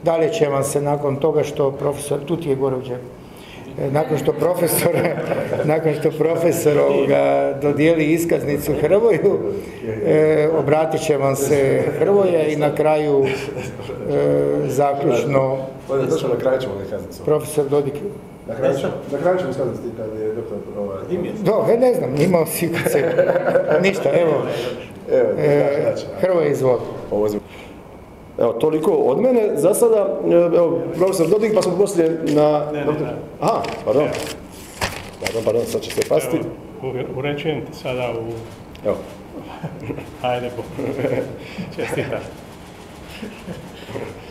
Dalje će vam se nakon toga što profesor, tu ti je gore u džepu, nakon što profesor dodijeli iskaznicu Hrvoju, obratit će vam se Hrvoje i na kraju zaključno profesor Dodik. Na kraju ćemo iskaznici kad je doktor... Ne znam, imao si kad se... Ništa, evo. Hrvoje, izvoli. Evo, toliko od mene. Za sada, evo, profesor Dodik, pa smo poslije na... Aha, pardon, sad će se pasti. Urećujem ti sada u... Evo. Ajde, čestitam.